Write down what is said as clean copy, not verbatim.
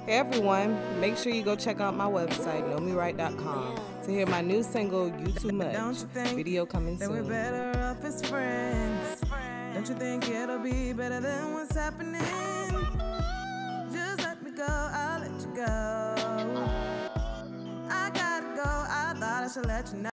Hey everyone, make sure you go check out my website, nomiright.com, to hear my new single, You Too Much, video coming soon. We're better off as friends. Don't you think it'll be better than what's happening? Just let me go, I'll let you go. I gotta go, I thought I should let you know.